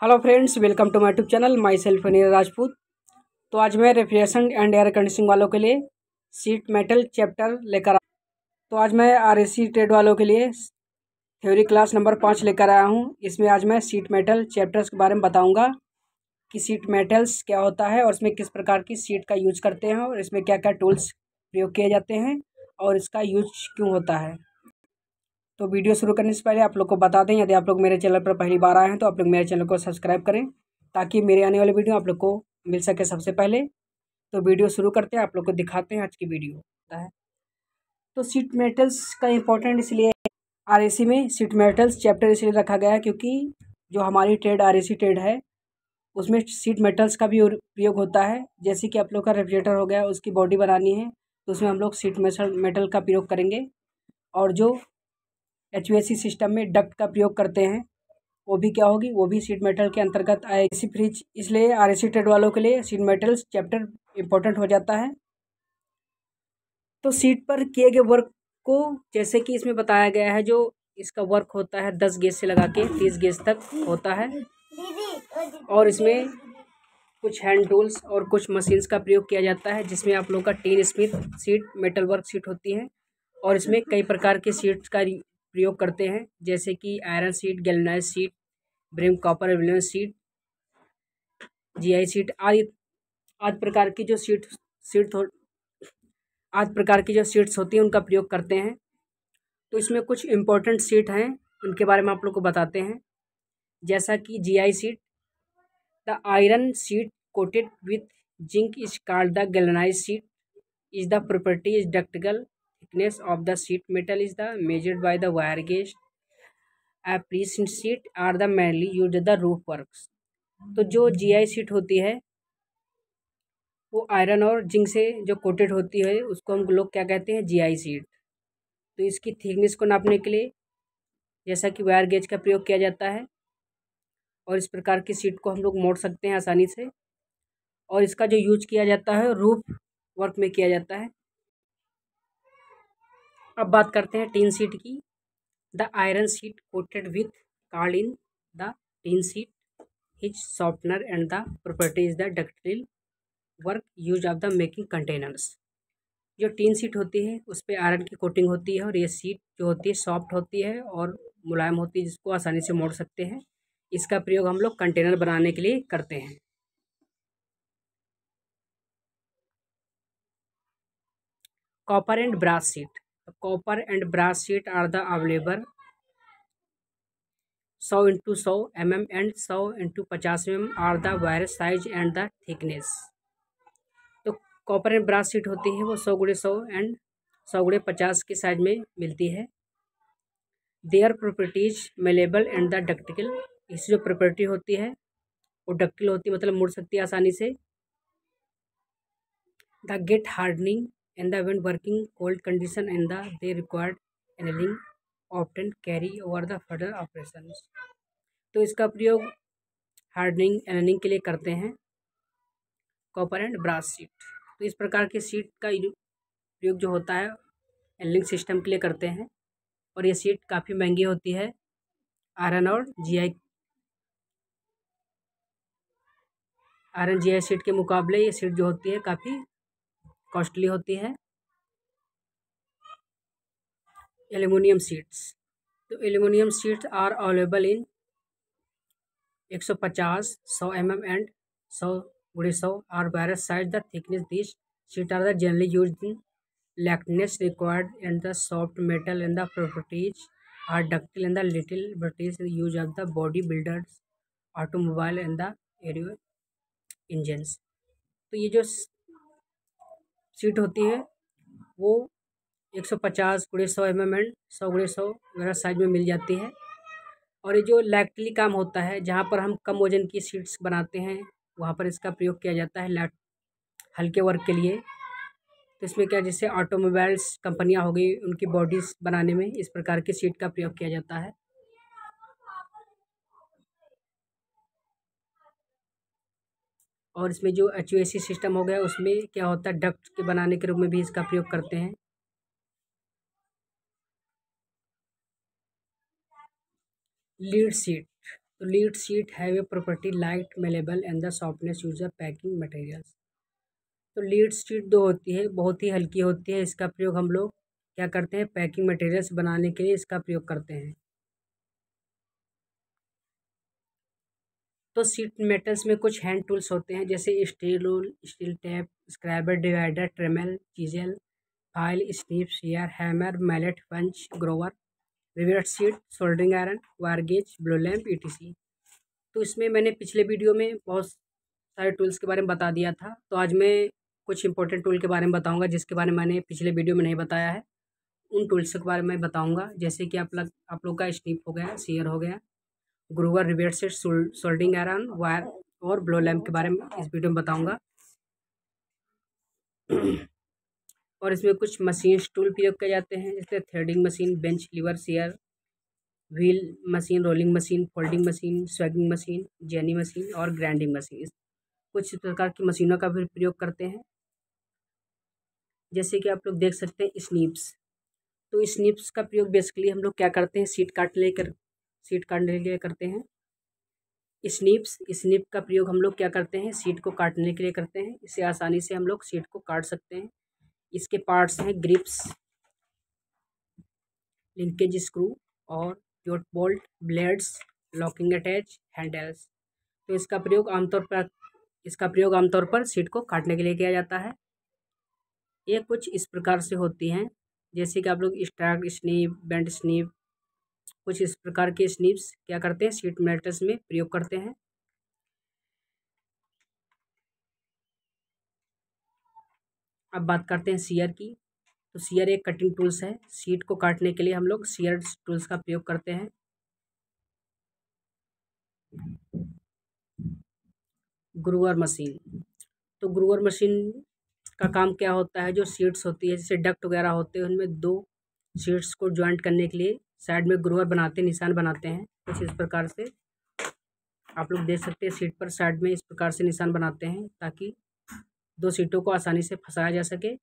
Hello friends, welcome to my YouTube channel. Myself Anil Rajput. तो आज मैं रेफ्रिजरेशन एंड एयर कंडीशनिंग वालों के लिए सीट मेटल चैप्टर लेकर तो आज मैं आरएसी ट्रेड वालों के लिए थ्योरी क्लास नंबर 5 लेकर आया हूं। इसमें आज मैं सीट मेटल चैप्टर्स के बारे में बताऊंगा कि सीट मेटल्स क्या होता है और इसमें किस प्रकार की सीट का यूज करते हैं और इसमें क्या क्या टूल्स प्रयोग किए जाते हैं और इसका यूज क्यों होता है। तो वीडियो शुरू करने से पहले आप लोग को बता दें, यदि आप लोग मेरे चैनल पर पहली बार आए हैं तो आप लोग मेरे चैनल को सब्सक्राइब करें ताकि मेरे आने वाले वीडियो आप लोग को मिल सके सबसे पहले। तो वीडियो शुरू करते हैं, आप लोग को दिखाते हैं आज की वीडियो होता है। तो सीट मेटल्स का इम्पोर्टेंट इसलिए आरएसी में सीट मेटल्स चैप्टर इसलिए रखा गया है क्योंकि जो हमारी ट्रेड आरएसी ट्रेड है उसमें सीट मेटल्स का भी प्रयोग होता है। जैसे कि आप लोग का रेफ्रिजरेटर हो गया, उसकी बॉडी बनानी है तो उसमें हम लोग सीट मेटल का प्रयोग करेंगे। और जो एचवीएसी सिस्टम में डक्ट का प्रयोग करते हैं वो भी क्या होगी, वो भी सीट मेटल के अंतर्गत आएगी फ्रिज। इसलिए आरएसी ट्रेड वालों के लिए सीट मेटल्स चैप्टर इम्पोर्टेंट हो जाता है। तो सीट पर किए गए वर्क को जैसे कि इसमें बताया गया है, जो इसका वर्क होता है 10 गेज से लगा के 30 गेज तक होता है। और इसमें कुछ हैंड टूल्स और कुछ मशीन्स का प्रयोग किया जाता है, जिसमें आप लोग का tinsmith sheet metal work sheet होती है। और इसमें कई प्रकार के सीट्स का प्रयोग करते हैं, जैसे कि iron sheet, galvanised sheet, brim copper aluminium sheet, GI sheet आदि प्रकार की जो आदि प्रकार की जो सीट्स होती हैं उनका प्रयोग करते हैं। तो इसमें कुछ इम्पोर्टेंट सीट हैं, उनके बारे में आप लोग को बताते हैं। जैसा कि GI sheet, the iron sheet coated with zinc is called the galvanised sheet is the property is ductile thickness of the sheet metal is the measured by the wire gauge. A pre-sheet sheet are the mainly used the roof works. तो जो GI seat होती है वो iron और zinc से जो coated होती है उसको हम लोग क्या कहते हैं, जीआई सीट। तो इसकी थिकनेस को नापने के लिए जैसा कि वायर गेज का प्रयोग किया जाता है और इस प्रकार की सीट को हम लोग मोड़ सकते हैं आसानी से। और इसका जो यूज किया जाता है रूफ वर्क में किया जाता है। अब बात करते हैं टीन सीट की। The iron sheet coated with card in the tin sheet is softener and the property is the ductile work use of the making containers. जो टीन सीट होती है उस पर आयरन की कोटिंग होती है और ये सीट जो होती है सॉफ्ट होती है और मुलायम होती है, जिसको आसानी से मोड़ सकते हैं। इसका प्रयोग हम लोग कंटेनर बनाने के लिए करते हैं। Copper and brass sheet. Copper and brass sheet are the available 100x100 mm and 100x50 mm are the wire size and the thickness. तो कॉपर एंड ब्रास सीट होती है वो 100x100 एंड 100x50 के साइज में मिलती है। Their properties malleable and the ductile. इसकी जो प्रॉपर्टी होती है वो डक्टिल होती है, मतलब मुड़ सकती है आसानी से। The get hardening and the when working cold condition and the they required annealing often carry over the further operations. तो इसका प्रयोग हार्डनिंग एनलिंग के लिए करते हैं कॉपर एंड ब्रास सीट। तो इस प्रकार की सीट का प्रयोग जो होता है एनलिंग सिस्टम के लिए करते हैं और ये सीट काफ़ी महंगी होती है आयरन और जीआई सीट के मुकाबले। ये सीट जो होती है काफ़ी कॉस्टली होती है। Aluminium sheets. तो aluminium sheets are available in 150, 100 mm and 100x100 are various size the thickness. This sheet are the generally used in lightness required and the soft metal and the properties are ductile and the little properties use of the body builders automobile and the aero engines. तो ये जो seat होती है वो 150x100 mm and 100x100 वगैरह size में मिल जाती है। और ये जो लैक्टली काम होता है, जहाँ पर हम कम वजन की सीट्स बनाते हैं वहाँ पर इसका प्रयोग किया जाता है हल्के वर्क के लिए। तो इसमें क्या, जैसे ऑटोमोबाइल्स कंपनियाँ हो गई, उनकी बॉडीज़ बनाने में इस प्रकार की सीट का प्रयोग किया जाता है। और इसमें जो एचवीएसी सिस्टम हो गया उसमें क्या होता है, डक्ट के बनाने के रूप में भी इसका प्रयोग करते हैं। Lead sheet. तो lead sheet have a property light malleable and the softness user packing materials. तो लीड शीट जो होती है बहुत ही हल्की होती है। इसका प्रयोग हम लोग क्या करते हैं, पैकिंग मटेरियल्स बनाने के लिए इसका प्रयोग करते हैं। तो शीट मेटल्स में कुछ हैंड टूल्स होते हैं जैसे steel rule, steel tape, scriber, divider, trammel, chisel, file, snip, shear, hammer, mallet, punch, groover, rivet sheet, soldering iron, wire gauge, blow lamp, ETC। तो इसमें मैंने पिछले वीडियो में बहुत सारे टूल्स के बारे में बता दिया था। तो आज मैं कुछ इंपॉर्टेंट टूल के बारे में बताऊंगा जिसके बारे में मैंने पिछले वीडियो में नहीं बताया है। उन टूल्स के बारे में बताऊंगा जैसे कि आप लोग का स्नीप हो गया, शेयर हो गया, groover, rivet sheet, soldering iron, wire और ब्लो लैम्प के बारे में इस वीडियो में बताऊँगा। और इसमें कुछ मशीन टूल प्रयोग किए जाते हैं जैसे threading machine, bench lever, shear wheel machine, rolling machine, folding machine, swaging machine, jenny machine और ग्राइंडिंग मशीन। कुछ प्रकार की मशीनों का भी प्रयोग करते हैं जैसे कि आप लोग देख सकते हैं स्नीप्स। तो स्नीप्स का प्रयोग बेसिकली हम लोग क्या करते हैं, सीट काटने के लिए करते हैं। स्नीप का प्रयोग हम लोग क्या करते हैं, सीट को काटने के लिए करते हैं। इससे आसानी से हम लोग सीट को काट सकते हैं। इसके पार्ट्स हैं ग्रिप्स, लिंकेज स्क्रू और योट bolt, blades, locking attach, handles. तो इसका प्रयोग आमतौर पर सीट को काटने के लिए किया जाता है। ये कुछ इस प्रकार से होती हैं जैसे कि आप लोग स्ट्रैक्ट स्नीप, बेंट स्नीप, कुछ इस प्रकार के स्नीप्स क्या करते हैं, सीट मेटल्स में प्रयोग करते हैं। अब बात करते हैं शेयर की। तो शेयर एक कटिंग टूल्स है। सीट को काटने के लिए हम लोग शेयर टूल्स का प्रयोग करते हैं। Groover machine. तो ग्रूवर मशीन का काम क्या होता है, जो सीट्स होती है जैसे डक्ट वगैरह होते हैं उनमें दो सीट्स को ज्वाइंट करने के लिए साइड में ग्रूवर बनाते हैं, निशान बनाते हैं। कुछ इस प्रकार से आप लोग देख सकते हैं सीट पर साइड में इस प्रकार से निशान बनाते हैं ताकि दो सीटों को आसानी से फंसाया जा सके।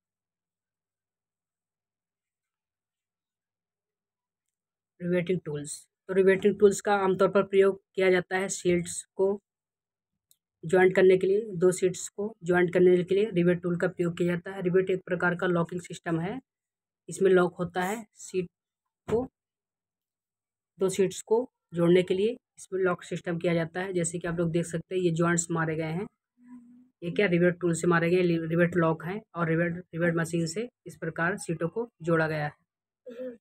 Riveting tools. तो रिवेटिंग टूल्स का आमतौर पर प्रयोग किया जाता है सीट्स को ज्वाइंट करने के लिए। दो सीट्स को ज्वाइंट करने के लिए रिवेट टूल का प्रयोग किया जाता है। रिवेट एक प्रकार का लॉकिंग सिस्टम है। इसमें लॉक होता है सीट को, दो सीट्स को जोड़ने के लिए इसमें लॉक सिस्टम किया जाता है। जैसे कि आप लोग देख सकते हैं ये जॉइंट्स मारे गए हैं, ये क्या रिवेट टूल से मारे गए, रिवेट लॉक हैं और रिवेट मशीन से इस प्रकार सीटों को जोड़ा गया है।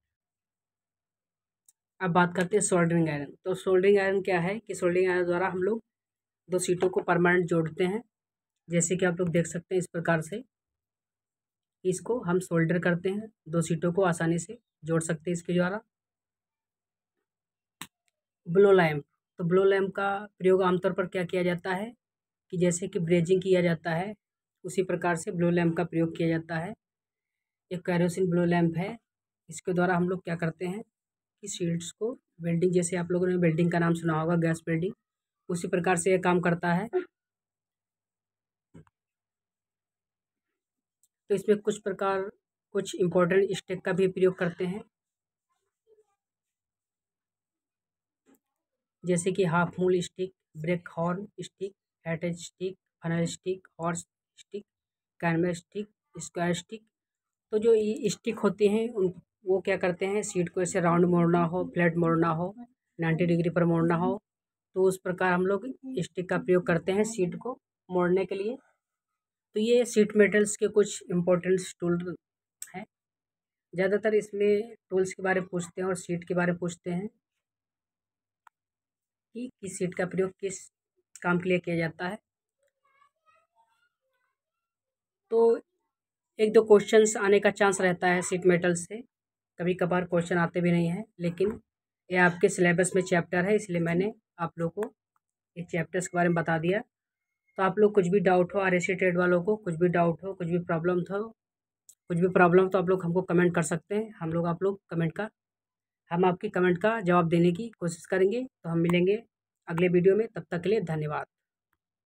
अब बात करते हैं सोल्डरिंग आयरन। तो सोल्डरिंग आयरन क्या है कि सोल्डरिंग आयरन द्वारा हम लोग दो सीटों को परमानेंट जोड़ते हैं। जैसे कि आप लोग देख सकते हैं इस प्रकार से इसको हम सोल्डर करते हैं, दो सीटों को आसानी से जोड़ सकते हैं इसके द्वारा। Blow lamp. तो ब्लो लैम्प का प्रयोग आमतौर पर क्या किया जाता है कि जैसे कि ब्रेजिंग किया जाता है उसी प्रकार से ब्लो लैम्प का प्रयोग किया जाता है। एक कैरोसिन ब्लो लैम्प है, इसके द्वारा हम लोग क्या करते हैं कि शील्ड्स को वेल्डिंग, जैसे आप लोगों ने वेल्डिंग का नाम सुना होगा, गैस वेल्डिंग, उसी प्रकार से यह काम करता है। तो इसमें कुछ इम्पोर्टेंट स्टिक का भी प्रयोग करते हैं जैसे कि half moon stick, break horn stick, हेटेज stick, funnel stick, horse stick, कैनवे स्टिक, स्क्वायर स्टिक। तो जो ये स्टिक होती हैं वो क्या करते हैं, सीट को ऐसे राउंड मोड़ना हो, फ्लैट मोड़ना हो, 90 डिग्री पर मोड़ना हो, तो उस प्रकार हम लोग स्टिक का प्रयोग करते हैं सीट को मोड़ने के लिए। तो ये सीट मेटल्स के कुछ इम्पोर्टेंट टूल हैं। ज़्यादातर इसमें टूल्स के बारे में पूछते हैं और सीट के बारे में पूछते हैं कि किस सीट का प्रयोग किस काम के लिए किया जाता है। तो एक दो क्वेश्चंस आने का चांस रहता है सीट मेटल से, कभी कभार क्वेश्चन आते भी नहीं हैं, लेकिन ये आपके सिलेबस में चैप्टर है इसलिए मैंने आप लोगों को इस चैप्टर्स के बारे में बता दिया। तो आप लोग कुछ भी डाउट हो, RSC ट्रेड वालों को कुछ भी डाउट हो, कुछ भी प्रॉब्लम तो आप लोग हमको कमेंट कर सकते हैं। हम आपकी कमेंट का जवाब देने की कोशिश करेंगे। तो हम मिलेंगे अगले वीडियो में, तब तक के लिए धन्यवाद।